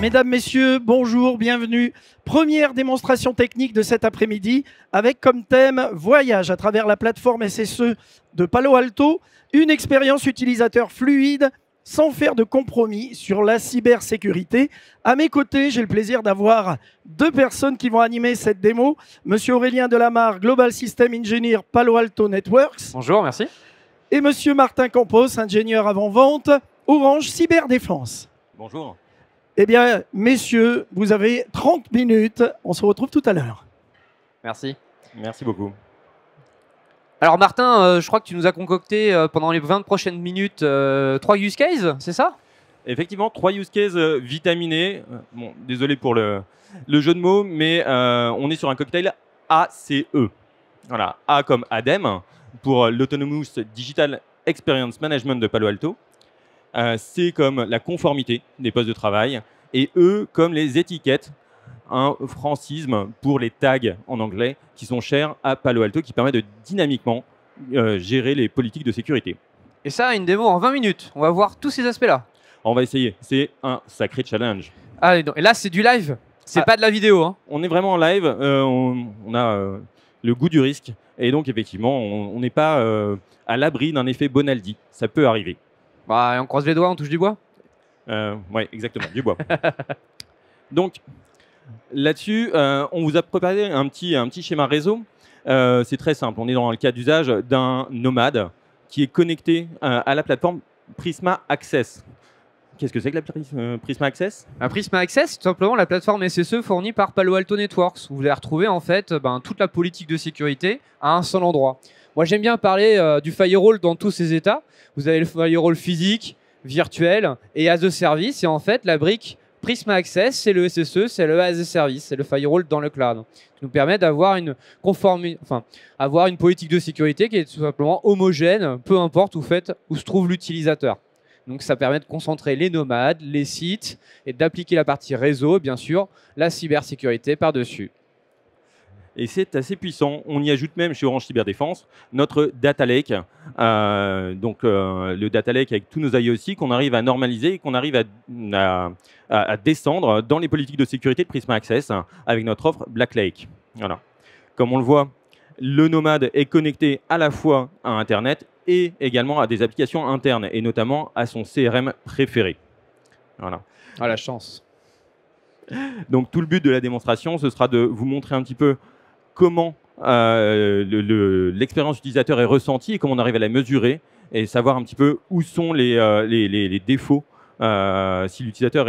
Mesdames, Messieurs, bonjour, bienvenue. Première démonstration technique de cet après-midi avec comme thème voyage à travers la plateforme SSE de Palo Alto, une expérience utilisateur fluide sans faire de compromis sur la cybersécurité. À mes côtés, j'ai le plaisir d'avoir deux personnes qui vont animer cette démo. Monsieur Aurélien Delamarre, Global System Engineer Palo Alto Networks. Bonjour, merci. Et Monsieur Martin Campos, ingénieur avant-vente Orange Cyberdéfense. Bonjour. Eh bien, messieurs, vous avez 30 minutes. On se retrouve tout à l'heure. Merci. Merci beaucoup. Alors Martin, je crois que tu nous as concocté pendant les 20 prochaines minutes 3 use cases, c'est ça? Effectivement, 3 use cases vitaminés. Bon, désolé pour le jeu de mots, mais on est sur un cocktail ACE. Voilà, A comme ADEM, pour l'Autonomous Digital Experience Management de Palo Alto. C comme la conformité des postes de travail. Et E comme les étiquettes, un francisme pour les tags en anglais qui sont chers à Palo Alto, qui permet de dynamiquement gérer les politiques de sécurité. Et ça, une démo en 20 minutes. On va voir tous ces aspects-là. On va essayer. C'est un sacré challenge. Ah, et là, c'est du live. C'est pas de la vidéo. Hein. On est vraiment en live. On a le goût du risque. Et donc, effectivement, on n'est pas à l'abri d'un effet Bonaldi. Ça peut arriver. Bah, on croise les doigts, on touche du bois. Oui, exactement, du bois. Donc, là-dessus, on vous a préparé un petit schéma réseau. C'est très simple. On est dans le cas d'usage d'un nomade qui est connecté à la plateforme Prisma Access. Qu'est-ce que c'est que la Prisma Access? Un Prisma Access, c'est tout simplement la plateforme SSE fournie par Palo Alto Networks. Vous allez retrouver en fait toute la politique de sécurité à un seul endroit. Moi, j'aime bien parler du firewall dans tous ses états. Vous avez le firewall physique, virtuel et as a service. Et en fait, la brique Prisma Access, c'est le SSE, c'est le as a service, c'est le firewall dans le cloud. Ça nous permet d'avoir avoir une politique de sécurité qui est tout simplement homogène, peu importe où se trouve l'utilisateur. Donc, ça permet de concentrer les nomades, les sites et d'appliquer la partie réseau, bien sûr, la cybersécurité par-dessus. Et c'est assez puissant. On y ajoute même chez Orange Cyberdéfense notre Data Lake. Le Data Lake avec tous nos IOC qu'on arrive à normaliser et qu'on arrive à descendre dans les politiques de sécurité de Prisma Access avec notre offre Black Lake. Voilà. Comme on le voit, le nomade est connecté à la fois à Internet et également à des applications internes et notamment à son CRM préféré. Voilà. Ah, la chance. Donc tout le but de la démonstration, ce sera de vous montrer un petit peu comment l'expérience utilisateur est ressentie et comment on arrive à la mesurer et savoir un petit peu où sont les défauts si l'utilisateur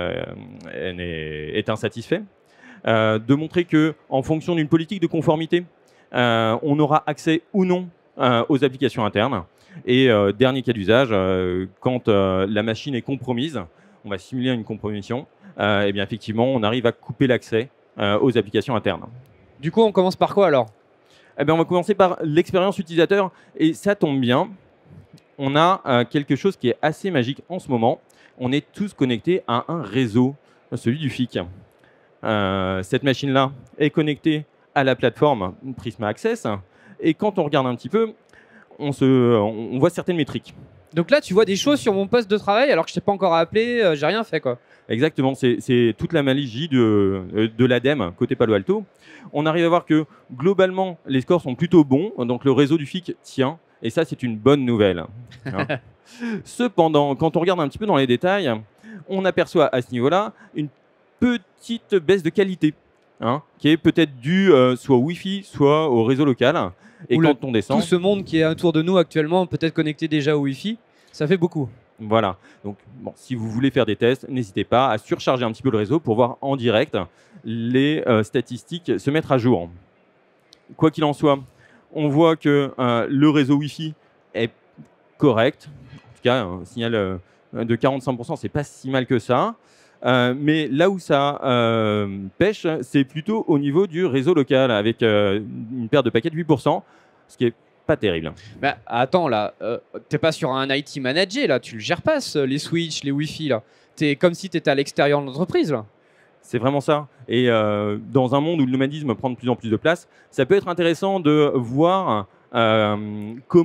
est insatisfait. De montrer qu'en fonction d'une politique de conformité, on aura accès ou non aux applications internes. Et dernier cas d'usage, quand la machine est compromise, on va simuler une compromission, et bien effectivement, on arrive à couper l'accès aux applications internes. Du coup, on commence par quoi alors? Eh bien, on va commencer par l'expérience utilisateur. Et ça tombe bien, on a quelque chose qui est assez magique en ce moment. On est tous connectés à un réseau, celui du FIC. Cette machine-là est connectée à la plateforme Prisma Access. Et quand on regarde un petit peu, on voit certaines métriques. Donc là, tu vois des choses sur mon poste de travail alors que je t'ai pas encore appelé, j'ai rien fait quoi. Exactement, c'est toute la magie de l'ADEM côté Palo Alto. On arrive à voir que globalement, les scores sont plutôt bons, donc le réseau du FIC tient, et ça c'est une bonne nouvelle. Hein. Cependant, quand on regarde un petit peu dans les détails, on aperçoit à ce niveau-là une petite baisse de qualité, hein, qui est peut-être due soit au Wi-Fi, soit au réseau local. Et quand on descend, tout ce monde qui est autour de nous actuellement, peut-être connecté déjà au Wi-Fi, ça fait beaucoup. Voilà, donc bon, si vous voulez faire des tests, n'hésitez pas à surcharger un petit peu le réseau pour voir en direct les statistiques se mettre à jour. Quoi qu'il en soit, on voit que le réseau Wi-Fi est correct. En tout cas, un signal de 45%, c'est pas si mal que ça. Mais là où ça pêche, c'est plutôt au niveau du réseau local, avec une perte de paquets de 8%, ce qui est pas terrible. Bah, attends, là, t'es pas sur un IT manager, là, tu le gères pas, les switches, les Wi-Fi, là. T'es comme si t'étais à l'extérieur de l'entreprise, là. C'est vraiment ça. Et dans un monde où le nomadisme prend de plus en plus de place, ça peut être intéressant de voir comment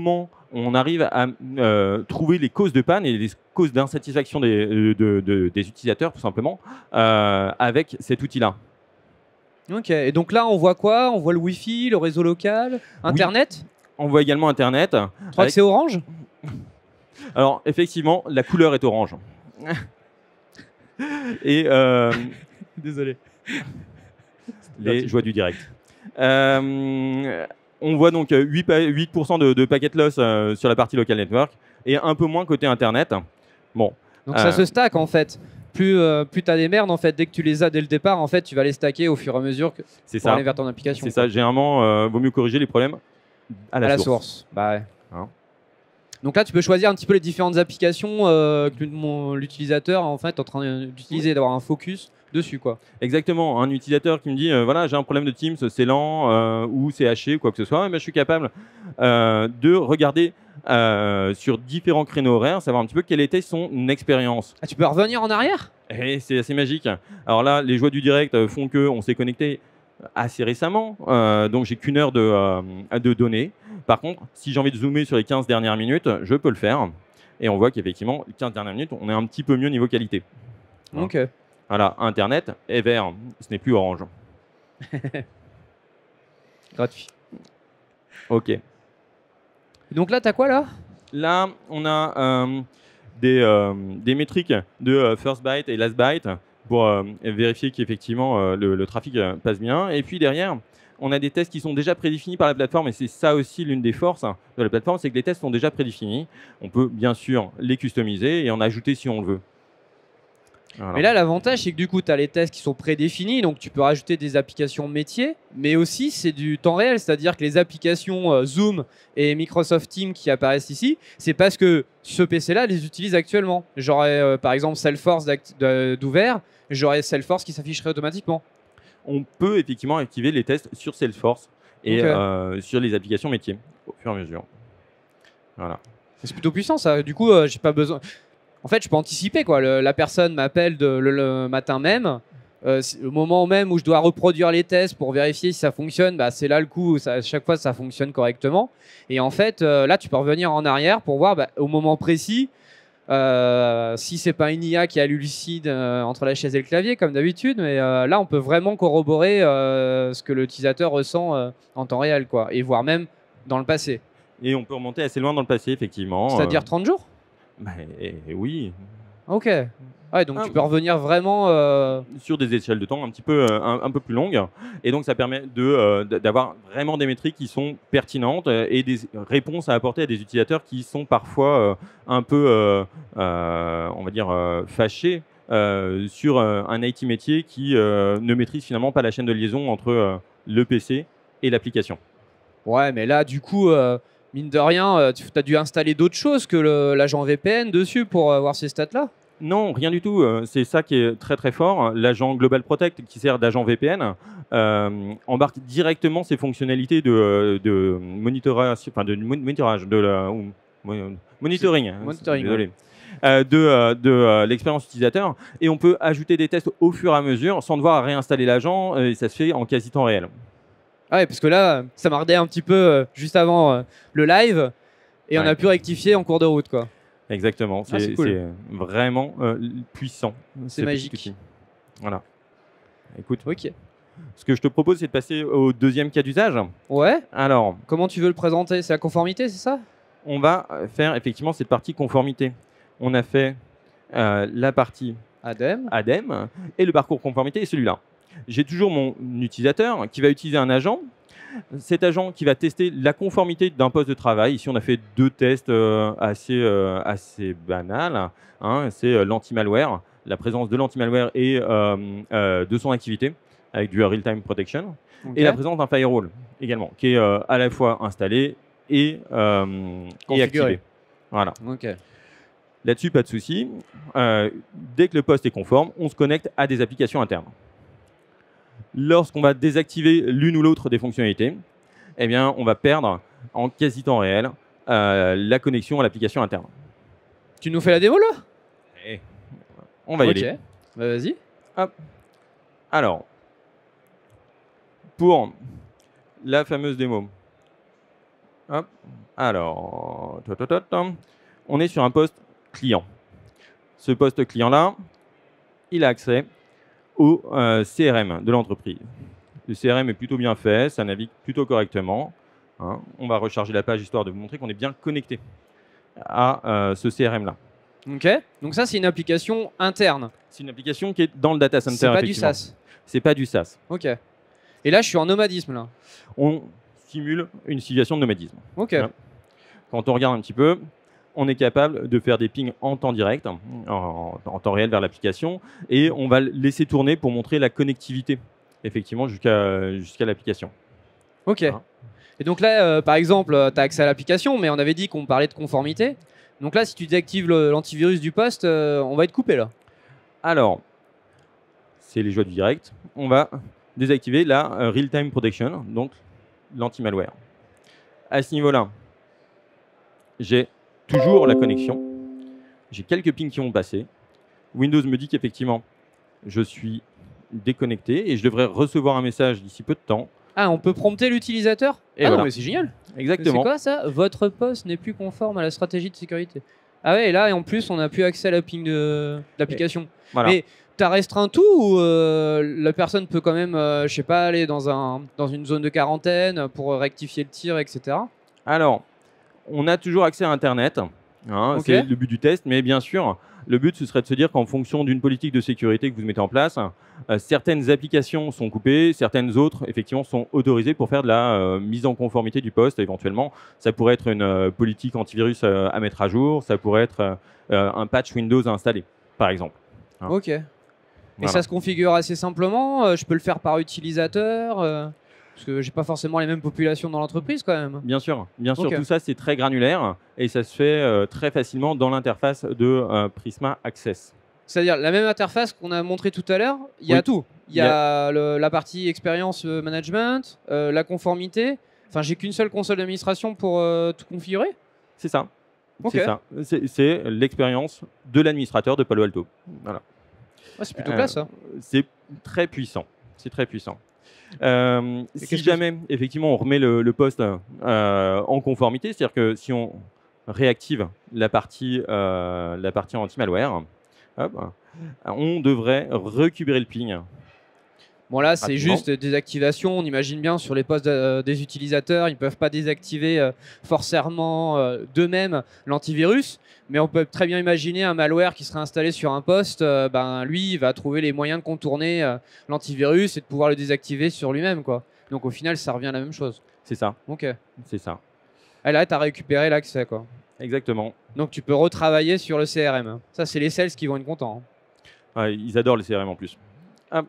on arrive à trouver les causes de panne et les causes d'insatisfaction des utilisateurs, tout simplement, avec cet outil-là. Ok, et donc là, on voit quoi? On voit le Wi-Fi, le réseau local, Internet? On voit également Internet. Tu crois que c'est orange? Alors, effectivement, la couleur est orange. Et Désolé. les joies du direct. On voit donc 8% de packet loss sur la partie local network et un peu moins côté Internet. Bon. Donc ça se stack en fait. Plus tu as des merdes, en fait, dès que tu les as dès le départ, en fait, tu vas les stacker au fur et à mesure pour aller vers ton application. C'est ça. Généralement, vaut mieux corriger les problèmes à la source. Bah ouais. Hein. Donc là, tu peux choisir un petit peu les différentes applications que l'utilisateur en fait est en train d'utiliser, d'avoir un focus dessus, quoi. Exactement. Un utilisateur qui me dit voilà, j'ai un problème de Teams, c'est lent ou c'est haché ou quoi que ce soit, mais je suis capable de regarder sur différents créneaux horaires, savoir un petit peu quelle était son expérience. Ah, tu peux revenir en arrière? Et c'est assez magique. Alors là, les joies du direct font que on s'est connecté assez récemment, donc j'ai qu'une heure de données. Par contre, si j'ai envie de zoomer sur les 15 dernières minutes, je peux le faire. Et on voit qu'effectivement, les 15 dernières minutes, on est un petit peu mieux niveau qualité. Ok. Voilà, Internet est vert, ce n'est plus orange. Gratuit. Ok. Donc là, tu as quoi là? Là, on a des métriques de first byte et last byte pour vérifier qu'effectivement le trafic passe bien. Et puis derrière, on a des tests qui sont déjà prédéfinis par la plateforme et c'est ça aussi l'une des forces de la plateforme, c'est que les tests sont déjà prédéfinis. On peut bien sûr les customiser et en ajouter si on le veut. Voilà. Mais là, l'avantage, c'est que du coup, tu as les tests qui sont prédéfinis, donc tu peux rajouter des applications métiers, mais aussi c'est du temps réel, c'est-à-dire que les applications Zoom et Microsoft Teams qui apparaissent ici, c'est parce que ce PC-là les utilise actuellement. J'aurais par exemple Salesforce d'ouvert, j'aurais Salesforce qui s'afficherait automatiquement. On peut effectivement activer les tests sur Salesforce et sur les applications métiers au fur et à mesure. Voilà. C'est plutôt puissant ça. Du coup, j'ai pas besoin. En fait, je peux anticiper quoi. La personne m'appelle le matin même. Le moment même où je dois reproduire les tests pour vérifier si ça fonctionne, bah, c'est là le coup. À chaque fois, ça fonctionne correctement. Et en fait, là, tu peux revenir en arrière pour voir au moment précis. Si c'est pas une IA qui hallucine entre la chaise et le clavier comme d'habitude, mais là on peut vraiment corroborer ce que l'utilisateur ressent en temps réel, quoi, et voire même dans le passé. Et on peut remonter assez loin dans le passé, effectivement. C'est-à-dire 30 jours? Oui. Ok. Ouais, donc tu peux revenir vraiment sur des échelles de temps un petit peu un peu plus longues, et donc ça permet d'avoir vraiment des métriques qui sont pertinentes et des réponses à apporter à des utilisateurs qui sont parfois un peu on va dire fâchés sur un IT métier qui ne maîtrise finalement pas la chaîne de liaison entre le PC et l'application. Ouais, mais là du coup mine de rien tu as dû installer d'autres choses que l'agent VPN dessus pour voir ces stats là? Non, rien du tout. C'est ça qui est très très fort. L'agent Global Protect, qui sert d'agent VPN, embarque directement ses fonctionnalités de monitorage, monitoring. Désolé. De l'expérience utilisateur. Et on peut ajouter des tests au fur et à mesure sans devoir réinstaller l'agent. Et ça se fait en quasi temps réel. Ah ouais, parce que là, ça mardait un petit peu juste avant le live. Et on a pu rectifier en cours de route, quoi. Exactement, c'est cool. Vraiment puissant. C'est magique. Voilà. Écoute, ok. Ce que je te propose, c'est de passer au deuxième cas d'usage. Ouais. Alors, comment tu veux le présenter? C'est la conformité, c'est ça? On va faire effectivement cette partie conformité. On a fait la partie ADEME et le parcours conformité est celui-là. J'ai toujours mon utilisateur qui va utiliser un agent. Cet agent qui va tester la conformité d'un poste de travail. Ici, on a fait deux tests assez banals. Hein. C'est l'anti-malware, la présence de l'anti-malware et de son activité avec du real-time protection. Okay. Et la présence d'un firewall également, qui est à la fois installé et activé. Voilà. Okay. Là-dessus, pas de souci. Dès que le poste est conforme, on se connecte à des applications internes. Lorsqu'on va désactiver l'une ou l'autre des fonctionnalités, eh bien, on va perdre en quasi temps réel la connexion à l'application interne. Tu nous fais la démo là? On va y aller. Bah, vas-y. Hop. Alors, pour la fameuse démo, Hop. Alors, on est sur un poste client. Ce poste client-là, il a accès au CRM de l'entreprise. Le CRM est plutôt bien fait, ça navigue plutôt correctement. Hein. On va recharger la page histoire de vous montrer qu'on est bien connecté à ce CRM-là. Ok. Donc ça, c'est une application interne. C'est une application qui est dans le data center. C'est pas du effectivement. SaaS. C'est pas du SaaS. Ok. Et là, je suis en nomadisme là. On simule une situation de nomadisme. Ok. Ouais. Quand on regarde un petit peu, on est capable de faire des pings en temps direct, en temps réel vers l'application, et on va laisser tourner pour montrer la connectivité, effectivement, jusqu'à l'application. Ok. Voilà. Et donc là, par exemple, tu as accès à l'application, mais on avait dit qu'on parlait de conformité. Donc là, si tu désactives l'antivirus du poste, on va être coupé là. Alors, c'est les joies du direct. On va désactiver la real-time protection, donc l'anti-malware. À ce niveau-là, j'ai toujours la connexion. J'ai quelques pings qui vont passer. Windows me dit qu'effectivement, je suis déconnecté et je devrais recevoir un message d'ici peu de temps. Ah, on peut prompter l'utilisateur. Et Ah voilà. non, mais c'est génial. Exactement. C'est quoi ça? Votre poste n'est plus conforme à la stratégie de sécurité. Ah ouais, et là, et en plus, on n'a plus accès à la ping de l'application. Voilà. Mais tu as restreint tout ou la personne peut quand même, je sais pas, aller dans une zone de quarantaine pour rectifier le tir, etc. Alors, on a toujours accès à Internet. Hein, Ok. C'est le but du test. Mais bien sûr, le but, ce serait de se dire qu'en fonction d'une politique de sécurité que vous mettez en place, certaines applications sont coupées, certaines autres, effectivement, sont autorisées pour faire de la mise en conformité du poste. Éventuellement, ça pourrait être une politique antivirus à mettre à jour, ça pourrait être un patch Windows à installer, par exemple. Hein. Ok. Et Voilà. ça se configure assez simplement. Je peux le faire par utilisateur. Parce que j'ai pas forcément les mêmes populations dans l'entreprise quand même. Bien sûr, Ok. tout ça c'est très granulaire et ça se fait très facilement dans l'interface de Prisma Access. C'est-à-dire la même interface qu'on a montré tout à l'heure, il y a Oui. tout. Il y a la partie expérience management, la conformité. Enfin, j'ai qu'une seule console d'administration pour tout configurer. C'est ça. Ok. C'est ça. C'est l'expérience de l'administrateur de Palo Alto. Voilà. Ah, c'est plutôt classe ça. C'est très puissant. C'est très puissant. Si qu'est-ce que jamais, effectivement, on remet le poste en conformité, c'est-à-dire que si on réactive la partie anti-malware, hop, on devrait récupérer le ping. Bon là, c'est Rapidement. juste désactivation. On imagine bien sur les postes des utilisateurs, ils ne peuvent pas désactiver forcément d'eux-mêmes l'antivirus. Mais on peut très bien imaginer un malware qui serait installé sur un poste. Lui, il va trouver les moyens de contourner l'antivirus et de pouvoir le désactiver sur lui-même, quoi. Donc au final, ça revient à la même chose. C'est ça. Ok. C'est ça. Et là, tu as récupéré l'accès, quoi. Exactement. Donc tu peux retravailler sur le CRM. Ça, c'est les sales qui vont être contents. Ouais, ils adorent le CRM en plus. Hop.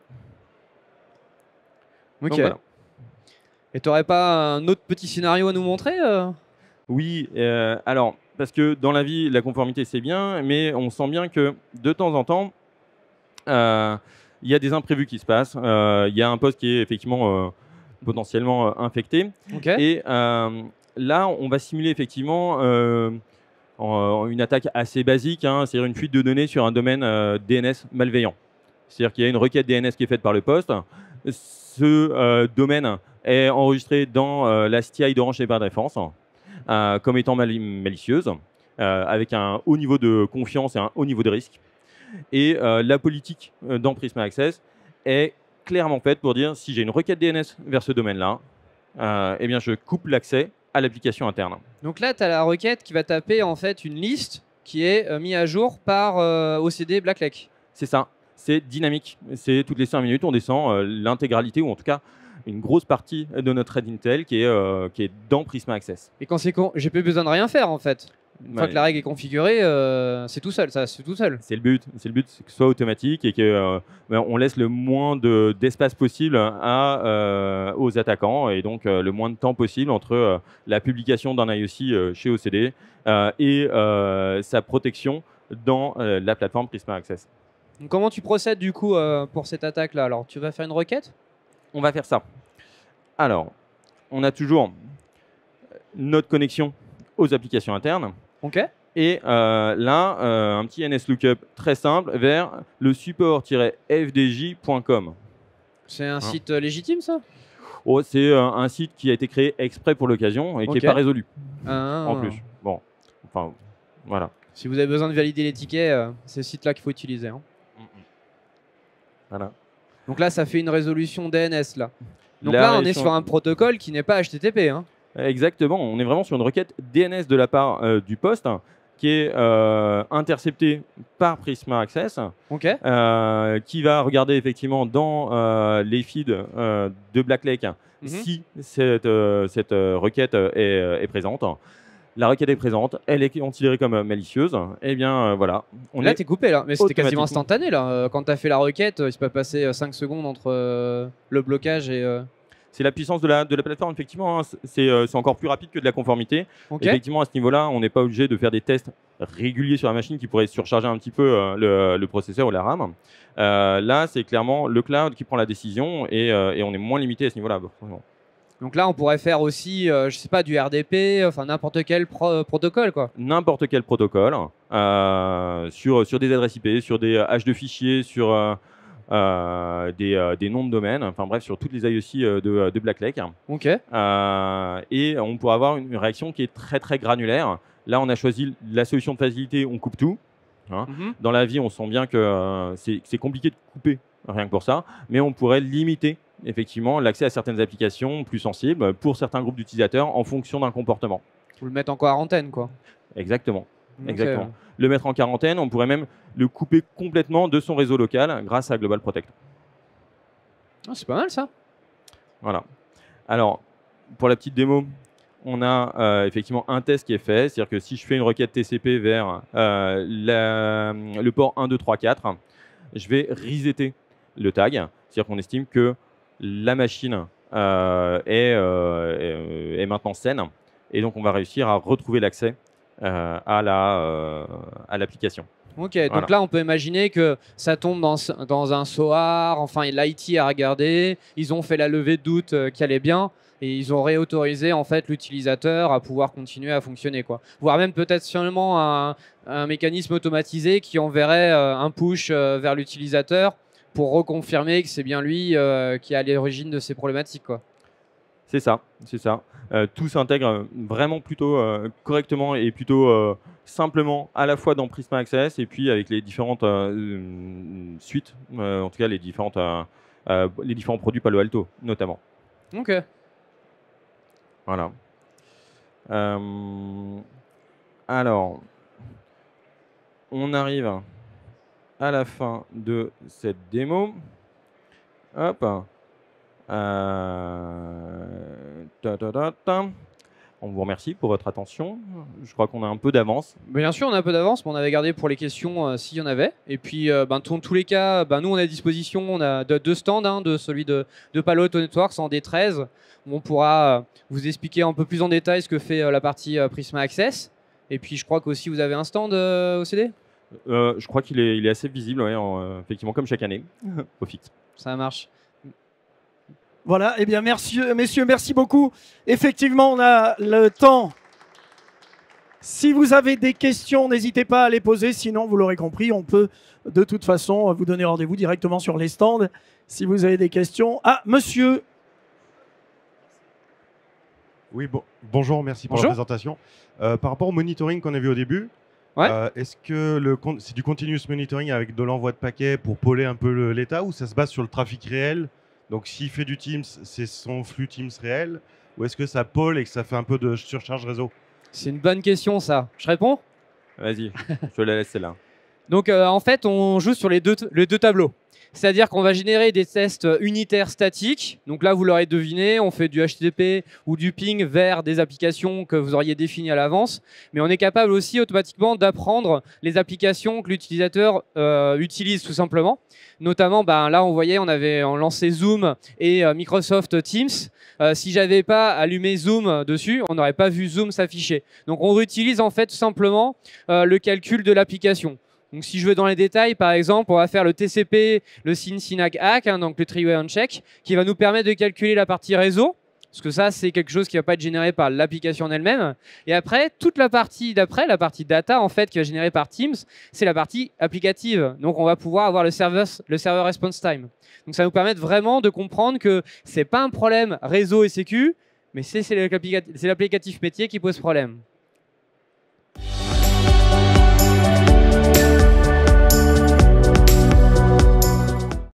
Ok. Donc, voilà. Et tu n'aurais pas un autre petit scénario à nous montrer Oui, alors, parce que dans la vie, la conformité, c'est bien, mais on sent bien que de temps en temps, il y a des imprévus qui se passent. Il y a un poste qui est effectivement potentiellement infecté. Ok. Et là, on va simuler effectivement une attaque assez basique, hein, c'est-à-dire une fuite de données sur un domaine DNS malveillant. C'est-à-dire qu'il y a une requête DNS qui est faite par le poste. Ce domaine est enregistré dans la STI d'Orange Cyberdéfense comme étant malicieuse, avec un haut niveau de confiance et un haut niveau de risque. Et la politique dans Prisma Access est clairement faite pour dire si j'ai une requête DNS vers ce domaine-là, eh bien je coupe l'accès à l'application interne. Donc là, tu as la requête qui va taper en fait une liste qui est mise à jour par OCD Blacklake. C'est ça, c'est dynamique. C'est toutes les 5 minutes, on descend l'intégralité, ou en tout cas une grosse partie de notre thread Intel qui est dans Prisma Access. Et quand c'est j'ai plus besoin de rien faire en fait. Une fois que la règle est configurée, c'est tout seul, ça, c'est tout seul. C'est le but, c'est que ce soit automatique et que on laisse le moins d'espace possible aux attaquants et donc le moins de temps possible entre la publication d'un IOC chez OCD et sa protection dans la plateforme Prisma Access. Donc, comment tu procèdes du coup pour cette attaque-là? Alors, tu vas faire une requête? On va faire ça. Alors, on a toujours notre connexion aux applications internes. Ok. Et là, un petit NSLOOKUP très simple vers le support-fdj.com. C'est un site légitime, ça? Oh, c'est un site qui a été créé exprès pour l'occasion et qui n'est pas résolu en plus. Bon, enfin, voilà. Si vous avez besoin de valider les tickets, c'est ce site-là qu'il faut utiliser. Hein. Voilà. Donc là, ça fait une résolution DNS là. Donc là, on est sur un protocole qui n'est pas HTTP. Hein. Exactement, on est vraiment sur une requête DNS de la part du poste qui est interceptée par Prisma Access, qui va regarder effectivement dans les feeds de Black Lake si cette requête est présente. La requête est présente, elle est considérée comme malicieuse. Et bien voilà. Là, t'es coupé là, mais c'était quasiment instantané là. Quand t'as fait la requête, il s'est pas passé 5 secondes entre le blocage et. C'est la puissance de la plateforme, effectivement. Hein. C'est encore plus rapide que de la conformité. Effectivement, à ce niveau-là, on n'est pas obligé de faire des tests réguliers sur la machine qui pourraient surcharger un petit peu le processeur ou la RAM. Là, c'est clairement le cloud qui prend la décision et on est moins limité à ce niveau-là. Donc là, on pourrait faire aussi, je sais pas, du RDP, enfin n'importe quel protocole, quoi. N'importe quel protocole sur des adresses IP, sur des haches de fichiers, sur des noms de domaine, enfin bref, sur toutes les IOC de Black Lake. Et on pourra avoir une réaction qui est très très granulaire. Là, on a choisi la solution de facilité, on coupe tout. Hein. Dans la vie, on sent bien que c'est compliqué de couper, rien que pour ça, mais on pourrait limiter effectivement l'accès à certaines applications plus sensibles pour certains groupes d'utilisateurs en fonction d'un comportement. Ou le mettre en quarantaine, quoi. Exactement. Exactement. Le mettre en quarantaine, on pourrait même le couper complètement de son réseau local grâce à Global Protect. Oh, c'est pas mal ça. Voilà. Alors, pour la petite démo, on a effectivement un test qui est fait. C'est-à-dire que si je fais une requête TCP vers le port 1, 2, 3, 4, je vais resetter le tag. C'est-à-dire qu'on estime que la machine est maintenant saine. Et donc, on va réussir à retrouver l'accès à l'application. Ok, donc là on peut imaginer que ça tombe dans un SOAR, enfin l'IT a regardé, ils ont fait la levée de doute qui allait bien et ils ont réautorisé en fait l'utilisateur à pouvoir continuer à fonctionner, quoi. Voire même peut-être seulement un mécanisme automatisé qui enverrait un push vers l'utilisateur pour reconfirmer que c'est bien lui qui est à l'origine de ces problématiques, quoi. C'est ça, c'est ça. Tout s'intègre vraiment plutôt correctement et plutôt simplement à la fois dans Prisma Access et puis avec les différentes suites, en tout cas les différents produits Palo Alto notamment. Ok. Voilà. Alors, on arrive à la fin de cette démo. Hop. On vous remercie pour votre attention. Je crois qu'on a un peu d'avance. Bien sûr, on a un peu d'avance, mais on avait gardé pour les questions s'il y en avait. Et puis, dans tous les cas, nous, on est à disposition. On a deux stands, de celui de Palo Alto Networks en D13, où on pourra vous expliquer un peu plus en détail ce que fait la partie Prisma Access. Et puis, je crois qu'aussi, vous avez un stand au CD. Je crois qu'il est assez visible, ouais, effectivement, comme chaque année, au fixe. Ça marche. Voilà, eh bien messieurs, merci beaucoup. Effectivement, on a le temps. Si vous avez des questions, n'hésitez pas à les poser. Sinon, vous l'aurez compris, on peut de toute façon vous donner rendez-vous directement sur les stands. Si vous avez des questions. Ah, monsieur. Oui, bonjour, merci pour la présentation. Par rapport au monitoring qu'on a vu au début, est-ce que c'est du continuous monitoring avec de l'envoi de paquets pour poler un peu l'état ou ça se base sur le trafic réel? Donc, s'il fait du Teams, c'est son flux Teams réel, ou est-ce que ça pôle et que ça fait un peu de surcharge réseau? C'est une bonne question, ça. Je réponds? Vas-y, je la laisse celle-là. Donc, en fait, on joue sur les deux tableaux. C'est-à-dire qu'on va générer des tests unitaires statiques. Donc là, vous l'aurez deviné, on fait du HTTP ou du ping vers des applications que vous auriez définies à l'avance. Mais on est capable aussi automatiquement d'apprendre les applications que l'utilisateur utilise tout simplement. Notamment, là, on voyait, on avait lancé Zoom et Microsoft Teams. Si j'avais pas allumé Zoom dessus, on n'aurait pas vu Zoom s'afficher. Donc, on réutilise en fait tout simplement le calcul de l'application. Donc, si je veux dans les détails, par exemple, on va faire le TCP, le SYN-SYNAC-ACK, donc le three-way on check, qui va nous permettre de calculer la partie réseau Parce que ça, c'est quelque chose qui ne va pas être généré par l'application en elle-même. Et après, toute la partie d'après, la partie data, en fait, qui va être générée par Teams, c'est la partie applicative. Donc, on va pouvoir avoir le server response time. Donc, ça va nous permettre vraiment de comprendre que ce n'est pas un problème réseau et sécu, mais c'est l'applicatif métier qui pose problème.